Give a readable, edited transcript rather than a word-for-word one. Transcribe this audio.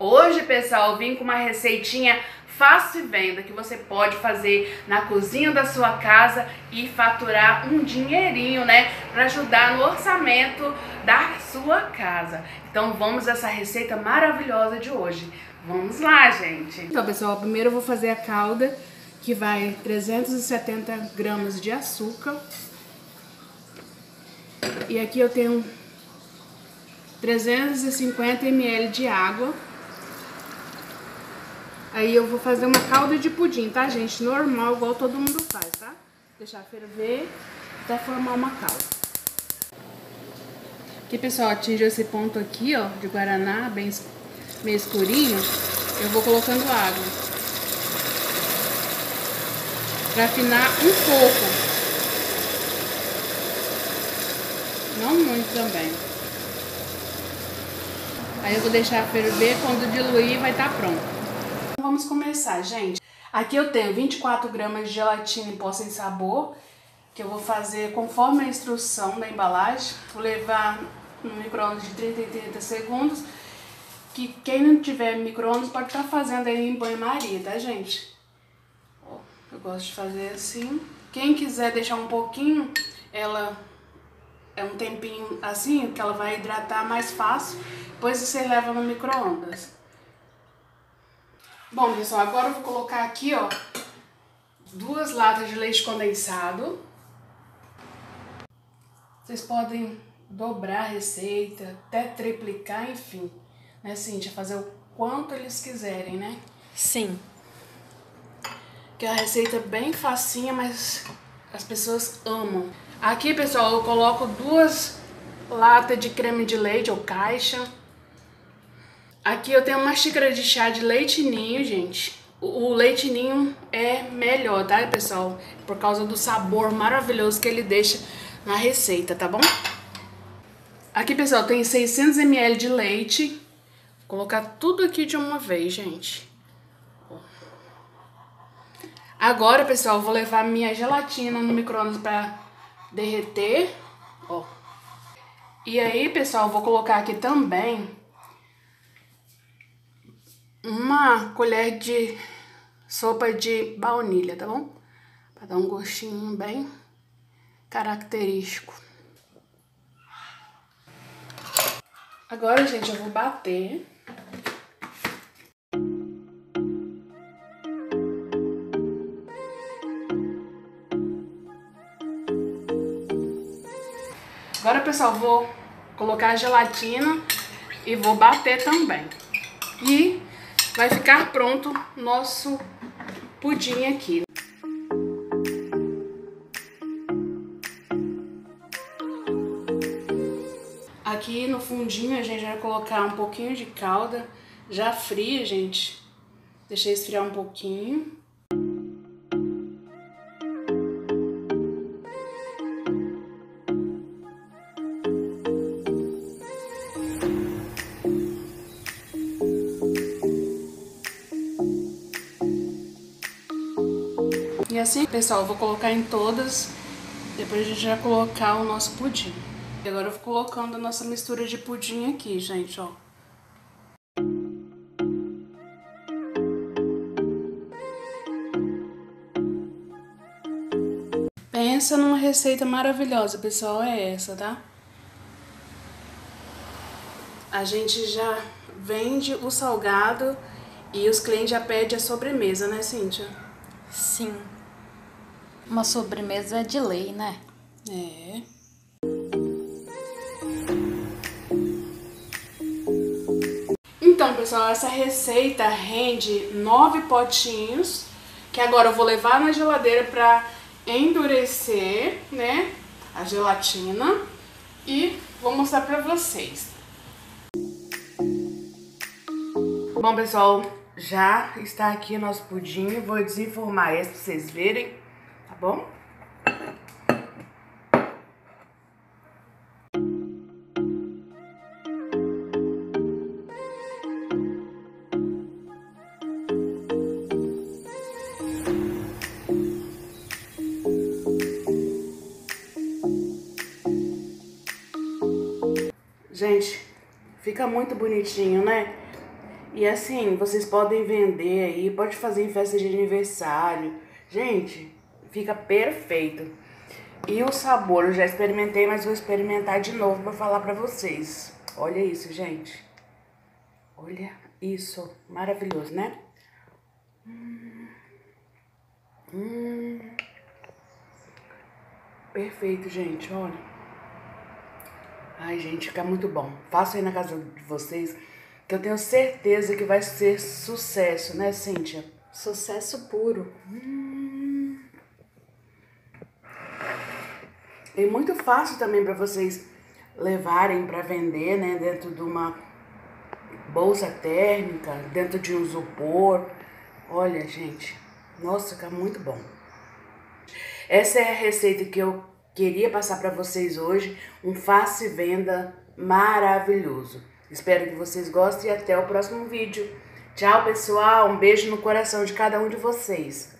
Hoje, pessoal, eu vim com uma receitinha fácil de venda que você pode fazer na cozinha da sua casa e faturar um dinheirinho, né, para ajudar no orçamento da sua casa. Então vamos a essa receita maravilhosa de hoje. Vamos lá, gente. Então, pessoal, primeiro eu vou fazer a calda, que vai 370 gramas de açúcar. E aqui eu tenho 350 ml de água. Aí eu vou fazer uma calda de pudim, tá, gente? Normal, igual todo mundo faz, tá? Deixar ferver até formar uma calda. Aqui, pessoal, atingiu esse ponto aqui, ó, de guaraná, bem meio escurinho. Eu vou colocando água pra afinar um pouco. Não muito também. Aí eu vou deixar ferver, quando diluir vai estar pronto. Vamos começar, gente. Aqui eu tenho 24 gramas de gelatina em pó sem sabor, que eu vou fazer conforme a instrução da embalagem. Vou levar no micro-ondas de 30 em 30 segundos, que quem não tiver micro-ondas pode estar fazendo aí em banho-maria, tá, gente? Eu gosto de fazer assim. Quem quiser deixar um pouquinho, ela é um tempinho assim, que ela vai hidratar mais fácil, depois você leva no micro-ondas. Bom, pessoal, agora eu vou colocar aqui, ó, 2 latas de leite condensado. Vocês podem dobrar a receita, até triplicar, enfim, né, Cíntia? Fazer o quanto eles quiserem, né? Sim. Que é uma receita bem facinha, mas as pessoas amam. Aqui, pessoal, eu coloco 2 latas de creme de leite ou caixa. Aqui eu tenho uma xícara de chá de leite ninho, gente. O leite ninho é melhor, tá, pessoal? Por causa do sabor maravilhoso que ele deixa na receita, tá bom? Aqui, pessoal, tem 600 ml de leite. Vou colocar tudo aqui de uma vez, gente. Agora, pessoal, eu vou levar minha gelatina no micro-ondas pra derreter, ó. E aí, pessoal, eu vou colocar aqui também uma colher de sopa de baunilha, tá bom? Pra dar um gostinho bem característico. Agora, gente, eu vou bater. Agora, pessoal, vou colocar a gelatina e vou bater também. E vai ficar pronto nosso pudim aqui. Aqui no fundinho a gente vai colocar um pouquinho de calda já fria, gente. Deixei esfriar um pouquinho. E assim, pessoal, eu vou colocar em todas, depois a gente vai colocar o nosso pudim. E agora eu vou colocando a nossa mistura de pudim aqui, gente, ó. Pensa numa receita maravilhosa, pessoal, é essa, tá? A gente já vende o salgado e os clientes já pedem a sobremesa, né, Cíntia? Sim. Uma sobremesa de lei, né? É. Então, pessoal, essa receita rende 9 potinhos, que agora eu vou levar na geladeira pra endurecer, né, a gelatina, e vou mostrar pra vocês. Bom, pessoal, já está aqui o nosso pudim. Vou desenformar esse pra vocês verem, tá bom? Gente, fica muito bonitinho, né? E assim, vocês podem vender aí, pode fazer em festa de aniversário. Gente, fica perfeito. E o sabor, eu já experimentei, mas vou experimentar de novo pra falar pra vocês. Olha isso, gente. Olha isso, maravilhoso, né? Perfeito, gente, olha. Ai, gente, fica muito bom. Faça aí na casa de vocês, que eu tenho certeza que vai ser sucesso, né, Cíntia? Sucesso puro. É muito fácil também para vocês levarem para vender, né, dentro de uma bolsa térmica, dentro de um isopor. Olha, gente, nossa, fica muito bom. Essa é a receita que eu queria passar para vocês hoje, um faça e venda maravilhoso. Espero que vocês gostem e até o próximo vídeo. Tchau, pessoal, um beijo no coração de cada um de vocês.